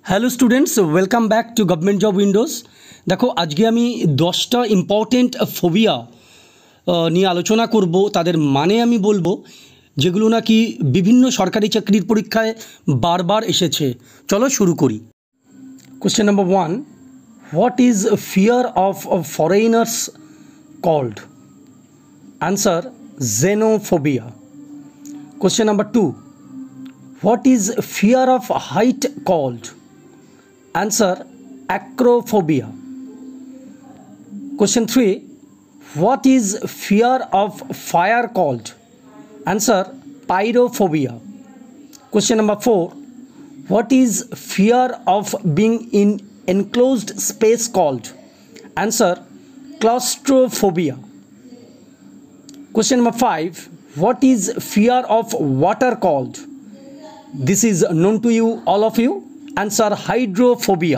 Hello students, welcome back to government job windows. দেখো, আজকে আমি 10টা ইম্পর্টেন্ট ফোবিয়া নিয়ে আলোচনা করব। তাদের মানে আমি বলবো, যেগুলো নাকি বিভিন্ন সরকারি চাকরির পরীক্ষায় বারবার এসেছে। চলো শুরু করি। Question number 1, what is fear of foreigners called? Answer, xenophobia. Question number 2, what is fear of height called? Answer, acrophobia. Question 3, what is fear of fire called? Answer, pyrophobia. Question number 4, what is fear of being in enclosed space called? Answer, claustrophobia. Question number 5, what is fear of water called? This is known to you, all of you. Answer, hydrophobia.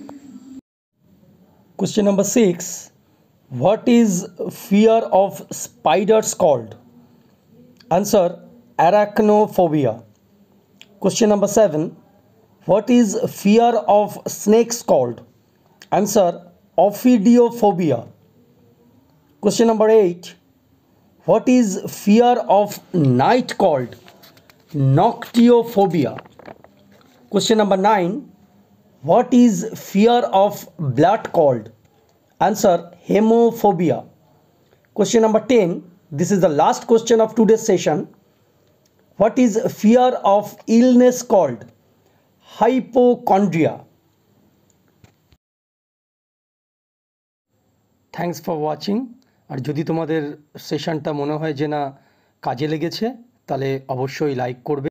Question number 6, what is fear of spiders called? Answer, arachnophobia. Question number 7, what is fear of snakes called? Answer, ophidiophobia. Question number 8, what is fear of night called? Noctiophobia. Question number 9, what is fear of blood called? Answer, hemophobia. Question number 10, this is the last question of today's session. What is fear of illness called? Hypochondria. Thanks for watching. আর যদি তোমাদের সেশনটা মনে হয় যে না কাজে লেগেছে, তাহলে অবশ্যই লাইক করবে।